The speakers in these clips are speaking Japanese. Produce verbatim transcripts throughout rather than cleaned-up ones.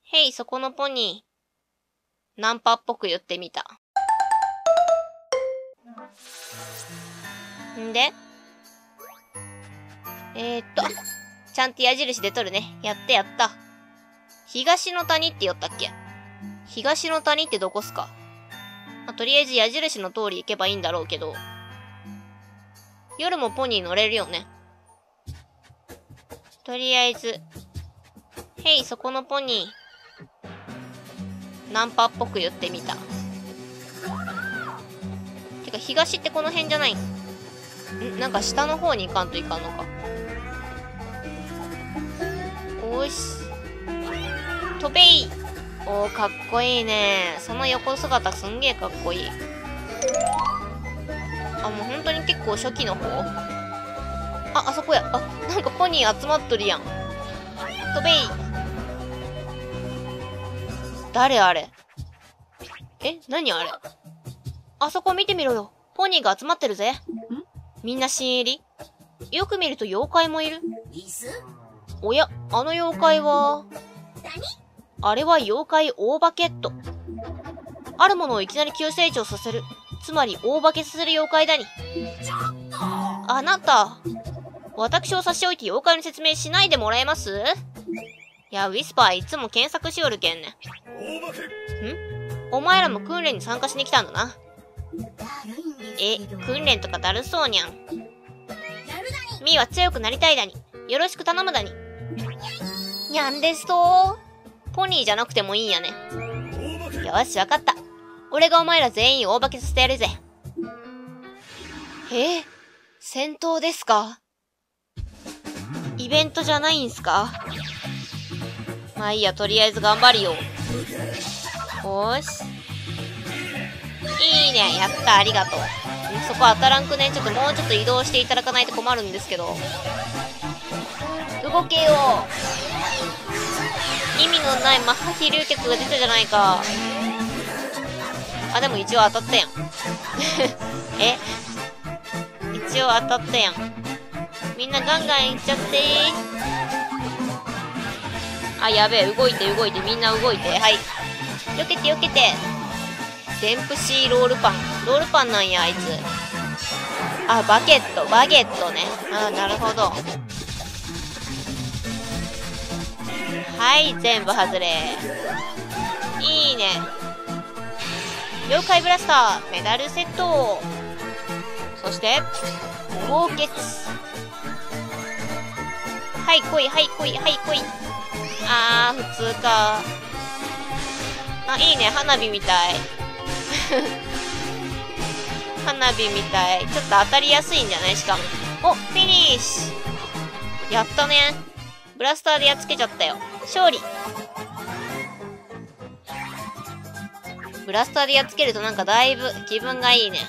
へい、そこのポニー。ナンパっぽく言ってみた。んでえー、っと、ちゃんと矢印で取るね。やってやった。東の谷って言ったっけ？東の谷ってどこっすか？まあ、とりあえず矢印の通り行けばいいんだろうけど。夜もポニー乗れるよね。とりあえず。へい、そこのポニー。ナンパっぽく言ってみた。てか、東ってこの辺じゃないん？んなんか下の方に行かんといかんのか。おーし。飛べい！おー、かっこいいね。その横姿すんげえかっこいい。あ、もう本当に結構初期の方？あ、あそこや。あ、なんかポニー集まっとるやん。飛べい！誰あれ？え、何あれ？あそこ見てみろよ。ポニーが集まってるぜ。みんな新入り？よく見ると妖怪もいる。おや、あの妖怪は…あれは妖怪大化けっと。あるものをいきなり急成長させる。つまり大化けさせる妖怪だに。あなた、私を差し置いて妖怪の説明しないでもらえます？いや、ウィスパーいつも検索しよるけんね。ん？お前らも訓練に参加しに来たんだな。え、訓練とかだるそうにゃん。ミーは強くなりたいだに。よろしく頼むだに。にゃんですと。ポニーじゃなくてもいいんやね。よし、わかった。俺がお前ら全員大化けさせてやるぜ。え？戦闘ですか？イベントじゃないんすか？まあいいや、とりあえず頑張るよ。おーし。いいね。やった、ありがとう。そこ当たらんくね。ちょっともうちょっと移動していただかないと困るんですけど。動けよ。意味のないマッハ飛竜脚が出たじゃないか。あ、でも一応当たったやん。え？一応当たったやん。みんなガンガンいっちゃってー。あ、やべえ。動いて動いて。みんな動いて。はい。避けて避けて。デンプシーロールパン。ロールパンなんや、あいつ。あ、バケット。バゲットね。あ、なるほど。はい、全部外れ。いいね。妖怪ブラスター。メダルセット。そして、豪傑。はい、来い、はい、来い、はい、来い。あー、普通か。あ、いいね。花火みたい。花火みたい。ちょっと当たりやすいんじゃない？しかも。お、フィニッシュ。やったね。ブラスターでやっつけちゃったよ。勝利。ブラスターでやっつけるとなんかだいぶ気分がいいね。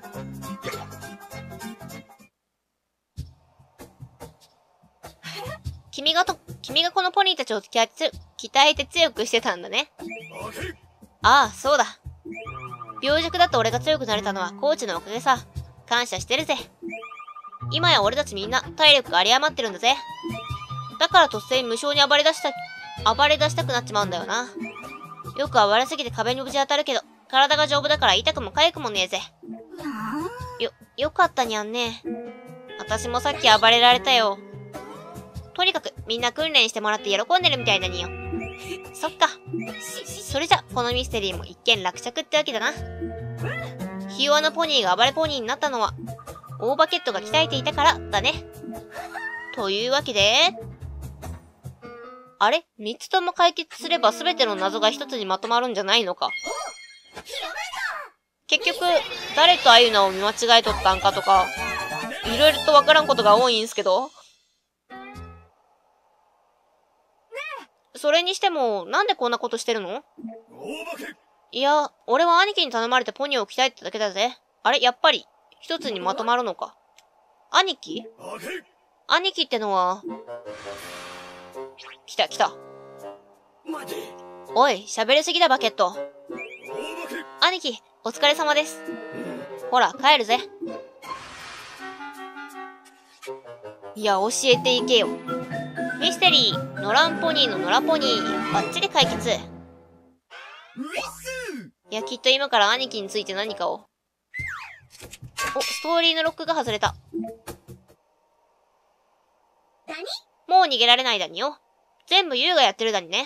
君がと、君がこのポニーたちを鍛えて強くしてたんだね。ああ、そうだ。病弱だと俺が強くなれたのはコーチのおかげさ。感謝してるぜ。今や俺たちみんな体力が有り余ってるんだぜ。だから突然無性に暴れ出した、暴れ出したくなっちまうんだよな。よく暴れすぎて壁にぶち当たるけど、体が丈夫だから痛くも痒くもねえぜ。よ、よかったにゃんね。私もさっき暴れられたよ。とにかくみんな訓練してもらって喜んでるみたいだによ。そっか。それじゃ、このミステリーも一見落着ってわけだな。ひ弱なポニーが暴れポニーになったのは、大バケットが鍛えていたからだね。というわけで、あれ？三つとも解決すれば全ての謎が一つにまとまるんじゃないのか。結局、誰とあゆなを見間違えとったんかとか、いろいろとわからんことが多いんすけど。それにしても、なんでこんなことしてるの？いや、俺は兄貴に頼まれてポニーを鍛えてただけだぜ。あれ？やっぱり、一つにまとまるのか。兄貴？兄貴ってのは、来た来た。おい、喋りすぎだバケット。兄貴、お疲れ様です。ほら、帰るぜ。いや、教えていけよ。ミステリー。 野良ポニーの野良ポニー。バッチリ解決。いや、きっと今から兄貴について何かを。お、ストーリーのロックが外れた。もう逃げられないだによ。全部ユウがやってるだにね。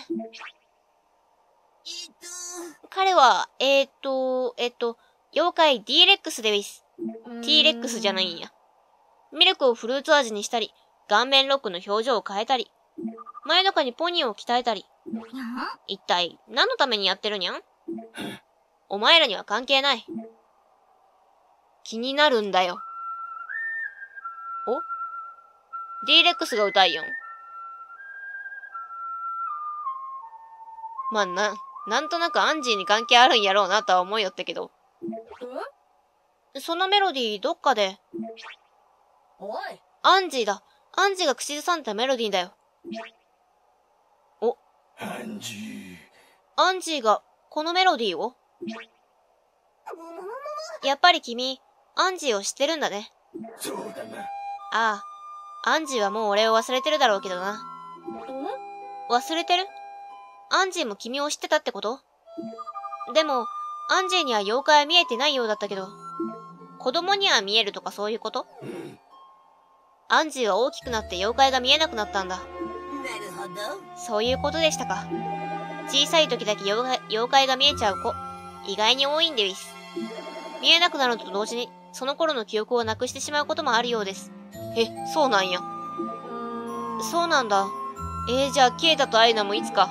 彼は、えーっと、えーっと、妖怪 D レックスでウィス。T レックスじゃないんや。ミルクをフルーツ味にしたり、顔面ロックの表情を変えたり、真夜中にポニーを鍛えたり。一体、何のためにやってるにゃん？お前らには関係ない。気になるんだよ。お？ D レックスが歌いよん。まあ、な、なんとなくアンジーに関係あるんやろうなとは思いよったけど。そのメロディーどっかで。 おい。 アンジーだ。アンジーが口ずさんだメロディーだよ。お。 アンジー。 アンジーがこのメロディーを？やっぱり君、アンジーを知ってるんだね。 そうだな。 ああ。アンジーはもう俺を忘れてるだろうけどな。忘れてる？アンジーも君を知ってたってこと？でも、アンジーには妖怪は見えてないようだったけど、子供には見えるとかそういうこと？ うん、 アンジーは大きくなって妖怪が見えなくなったんだ。 なるほど。 そういうことでしたか。小さい時だけ妖怪、妖怪が見えちゃう子、意外に多いんでうぃす。見えなくなると同時に、その頃の記憶をなくしてしまうこともあるようです。え、そうなんや。そうなんだ。えー、じゃあ、ケイタとアイナもいつか。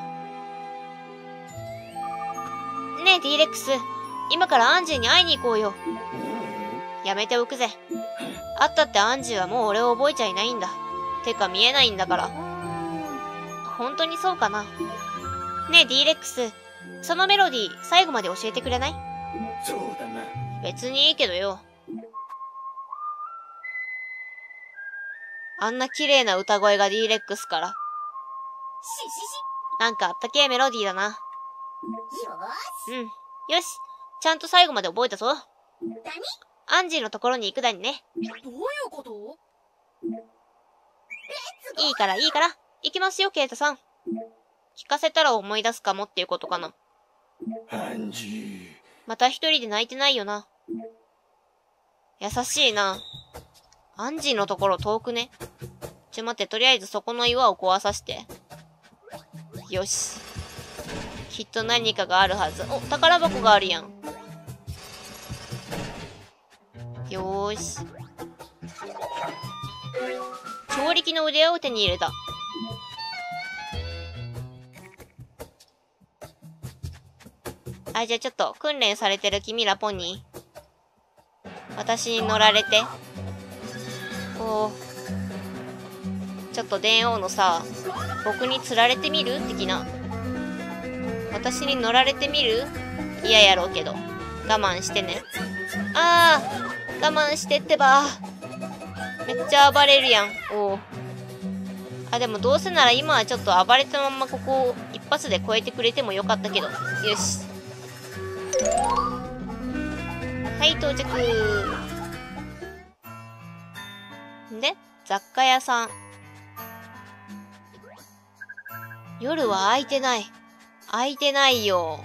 ねえ、D レックス。今からアンジーに会いに行こうよ。やめておくぜ。会ったってアンジーはもう俺を覚えちゃいないんだ。てか見えないんだから。本当にそうかな。ねえ、D レックス。そのメロディー、最後まで教えてくれない？ そうだな。 別にいいけどよ。あんな綺麗な歌声が D レックスから。 ししし。 なんかあったけえメロディーだな。 よーし。 うん。よし。ちゃんと最後まで覚えたぞ。 だアンジーのところに行くだにね。 に？どういうこと？ いいからいいから。行きますよ、ケイタさん。聞かせたら思い出すかもっていうことかな。 アンジー。 また一人で泣いてないよな。優しいな。アンジーのところ遠くね。ちょ待って、とりあえずそこの岩を壊さして。よし。きっと何かがあるはず。お、宝箱があるやん。よーし。調力の腕輪を手に入れた。はい、じゃあちょっと訓練されてる君らポニー。私に乗られて。おー。ちょっと電王のさ、僕に釣られてみる的な。私に乗られてみる？嫌やろうけど。我慢してね。あー、我慢してってば。めっちゃ暴れるやん。おー。あ、でもどうせなら今はちょっと暴れたままここを一発で越えてくれてもよかったけど。よし。はい、到着。で、雑貨屋さん。夜は空いてない。空いてないよ。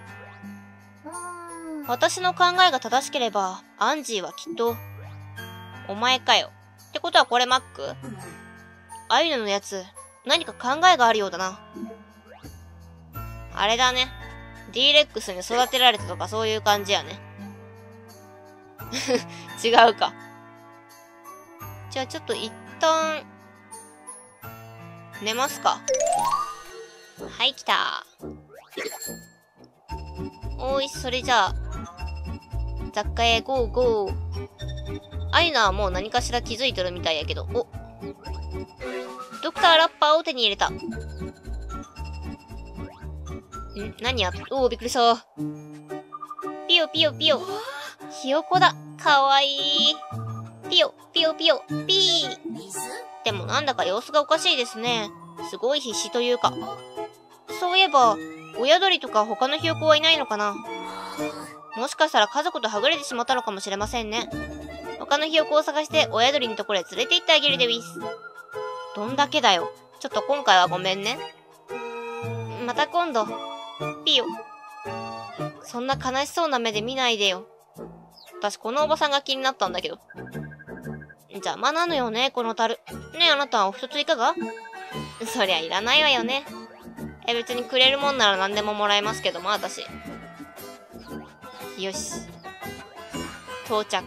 私の考えが正しければ、アンジーはきっと、お前かよ。ってことはこれマック？アイヌのやつ、何か考えがあるようだな。あれだね。D レックスに育てられたとかそういう感じやね。違うか。じゃあちょっと一旦、寝ますか。はい、来た。おい、それじゃあ、雑貨へゴーゴー。アイナはもう何かしら気づいてるみたいやけど、お。ドクターラッパーを手に入れた。ん？何やっ、おー、びっくりした。ピヨピヨピヨ。ひよこだ。かわいい。ピヨ、ピヨピヨ、ピー。でもなんだか様子がおかしいですね。すごい必死というか。そういえば、親鳥とか他のひよこはいないのかな？もしかしたら家族とはぐれてしまったのかもしれませんね。他のひよこを探して親鳥のところへ連れて行ってあげるでウィス。どんだけだよ。 ちょっと今回はごめんね。また今度。ピヨ。そんな悲しそうな目で見ないでよ。私このおばさんが気になったんだけど。邪魔なのよね、この樽。ねえ、あなたはお一ついかが？そりゃいらないわよね。え、別にくれるもんなら何でももらえますけども、私。よし。到着。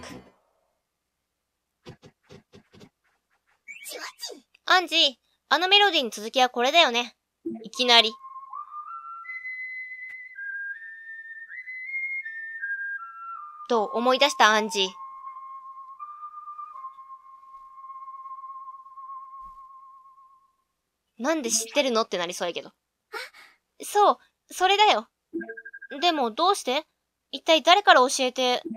アンジー、あのメロディーに続きはこれだよね。いきなり。と思い出したアンジー。なんで知ってるのってなりそうやけど。そう、それだよ。でもどうして？一体誰から教えて、ん？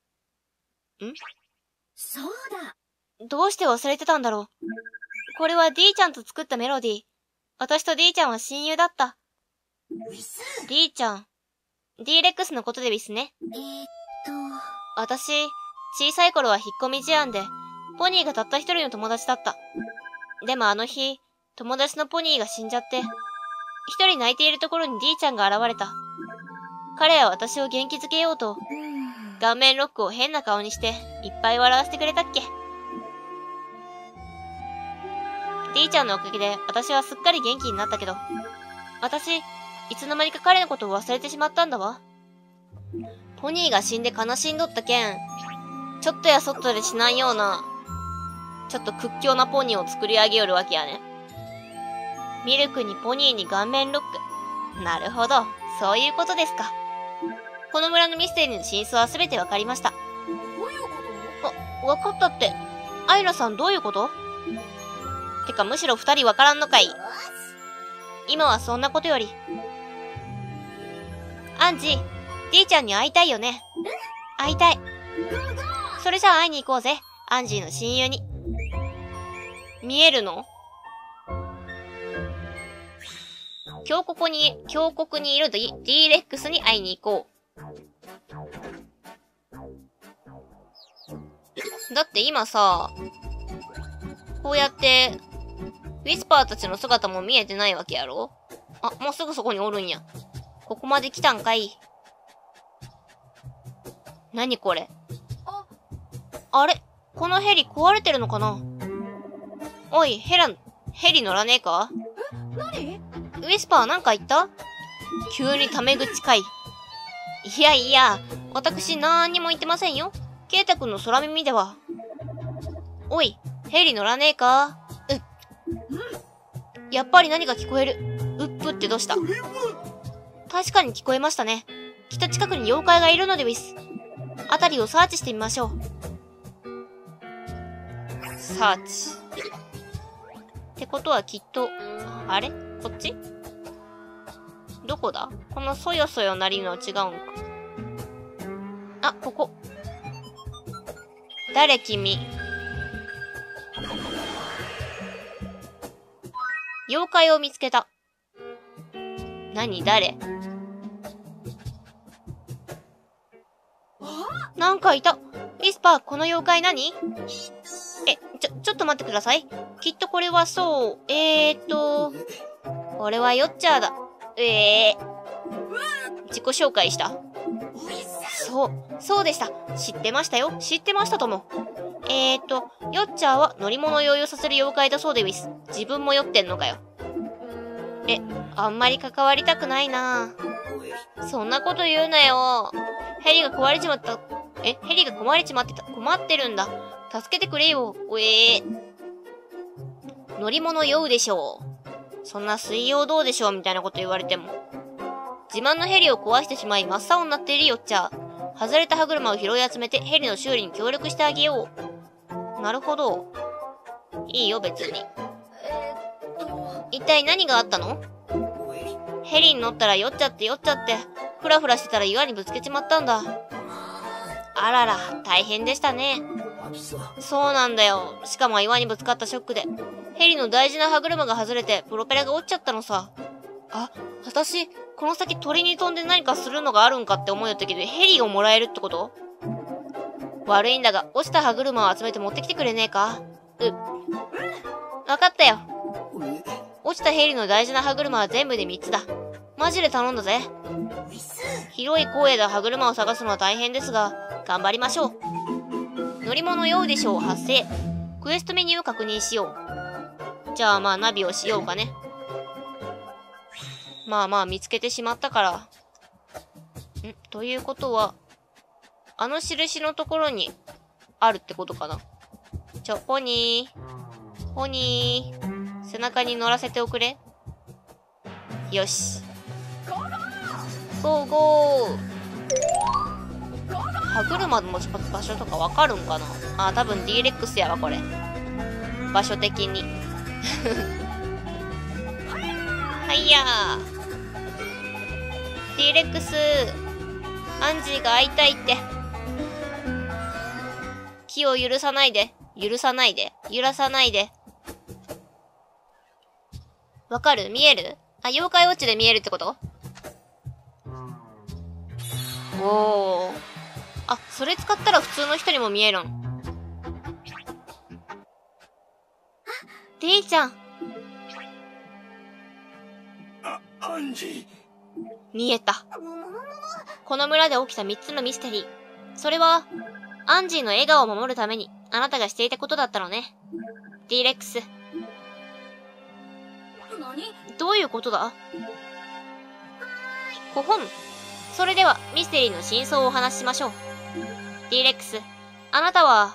そうだ。 どうして忘れてたんだろう。これは D ちゃんと作ったメロディー。私と D ちゃんは親友だった。D ちゃん。D レックスのことでですね。 えー、っと。 私、小さい頃は引っ込み思案で、ポニーがたった一人の友達だった。でもあの日、友達のポニーが死んじゃって、一人泣いているところに D ちゃんが現れた。彼は私を元気づけようと、顔面ロックを変な顔にして、いっぱい笑わせてくれたっけ。D ちゃんのおかげで私はすっかり元気になったけど、私、いつの間にか彼のことを忘れてしまったんだわ。ポニーが死んで悲しんどったけん、ちょっとやそっとでしないような、ちょっと屈強なポニーを作り上げよるわけやね。ミルクにポニーに顔面ロック。なるほど、そういうことですか。この村のミステリーの真相はすべてわかりました。 どういうこあ、わかったって。アイラさんどういうこと？てかむしろ二人わからんのかい。今はそんなことより。アンジー、D ちゃんに会いたいよね。会いたい。それじゃあ会いに行こうぜ。アンジーの親友に。見えるの？峡谷に、峡谷にいる D, D レックスに会いに行こう。だって今さ、こうやって、ウィスパーたちの姿も見えてないわけやろ？あ、もうすぐそこにおるんや。ここまで来たんかい。何これ？ あ、 あれ？このヘリ壊れてるのかな？おい、ヘラ、ヘリ乗らねえか？ 何？ ウィスパーなんか言った？急にタメ口かい。いやいや、私なーにも言ってませんよ。ケイタくんの空耳では。おい、ヘリ乗らねえか？うっ。やっぱり何か聞こえる。うっぷってどうした？確かに聞こえましたね。きっと近くに妖怪がいるのでウィス。あたりをサーチしてみましょう。サーチ。ってことはきっと、あれ？こっち？どこだ？このそよそよなりのは違うんか。あ、ここ。誰君？妖怪を見つけた。何？誰？なんかいた。ウィスパー、この妖怪何？え、ちょ、ちょっと待ってください。きっとこれはそう、えーっと、これはヨッチャーだ。えー。自己紹介した。そう、そうでした。知ってましたよ。知ってましたとも。えーっと、ヨッチャーは乗り物を酔いをさせる妖怪だそうでウィス。自分も酔ってんのかよ。え、あんまり関わりたくないな。そんなこと言うなよ。ヘリが壊れちまった。え、ヘリが壊れちまってた。困ってるんだ。助けてくれよ。おえー。乗り物酔うでしょう。そんな水曜どうでしょうみたいなこと言われても。自慢のヘリを壊してしまい真っ青になっているよっちゃ。外れた歯車を拾い集めてヘリの修理に協力してあげよう。なるほど。いいよ別に。 えー、っと。 一体何があったの？ヘリに乗ったら酔っちゃって酔っちゃって、ふらふらしてたら岩にぶつけちまったんだ。あらら、大変でしたね。そうなんだよ。しかも岩にぶつかったショックで、ヘリの大事な歯車が外れて、プロペラが落ちちゃったのさ。あ、私、この先鳥に飛んで何かするのがあるんかって思うよったけど、ヘリをもらえるってこと？悪いんだが、落ちた歯車を集めて持ってきてくれねえか？う。わかったよ。 落ちたヘリの大事な歯車は全部でみっつだ。マジで頼んだぜ。広い荒野で歯車を探すのは大変ですが、頑張りましょう。乗り物用でしょう発生。クエストメニューを確認しよう。じゃあまあナビをしようかね。まあまあ見つけてしまったから。んということは、あの印のところにあるってことかな。ちょ、ポニー。ポニー。背中に乗らせておくれ。よし。ゴーゴー。歯車の場所とかわかるんかなあ、多分 ディーレックス やわ、これ。場所的に。はいやー。ディーレックス。アンジーが会いたいって。気を許さないで。許さないで。揺らさないで。わかる見えるあ、妖怪ウォッチで見えるってことおー。あ、それ使ったら普通の人にも見えるん。ディーちゃん。 あ、アンジー。 見えた。この村で起きたみっつのミステリー。それは、アンジーの笑顔を守るために、あなたがしていたことだったのね。ディーレックス。 何？ どういうことだ？ほほん。それでは、ミステリーの真相をお話ししましょう。ディーレックス、あなたは、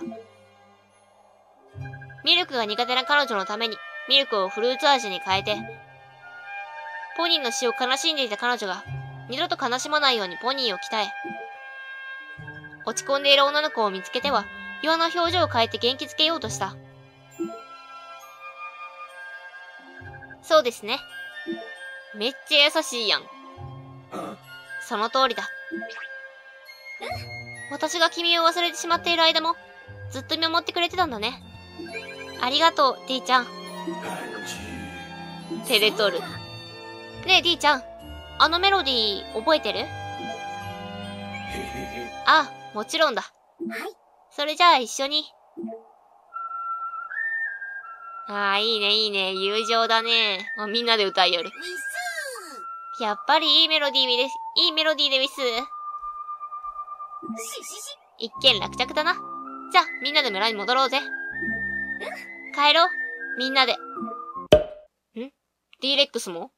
ミルクが苦手な彼女のために、ミルクをフルーツ味に変えて、ポニーの死を悲しんでいた彼女が、二度と悲しまないようにポニーを鍛え、落ち込んでいる女の子を見つけては、弱な表情を変えて元気づけようとした。そうですね。めっちゃ優しいやん。その通りだ。私が君を忘れてしまっている間も、ずっと見守ってくれてたんだね。ありがとう、ディーちゃん。照れとる。ねえ、ディーちゃん。あのメロディー、覚えてる？あ、もちろんだ。はい。それじゃあ一緒に。ああ、いいね、いいね。友情だね。あ、みんなで歌いよる。やっぱりいいメロディーです。いいメロディーでウィス。一件落着だな。じゃあ、みんなで村に戻ろうぜ。帰ろう。みんなで。ん？ ディーレックス も？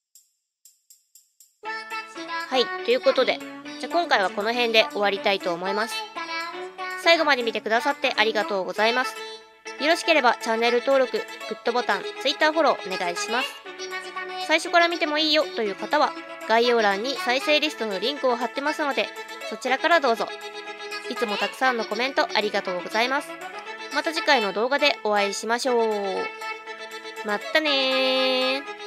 はい、ということで。じゃあ今回はこの辺で終わりたいと思います。最後まで見てくださってありがとうございます。よろしければチャンネル登録、グッドボタン、Twitter フォローお願いします。最初から見てもいいよという方は、概要欄に再生リストのリンクを貼ってますので、そちらからどうぞ。いつもたくさんのコメントありがとうございます。また次回の動画でお会いしましょう。まったねー。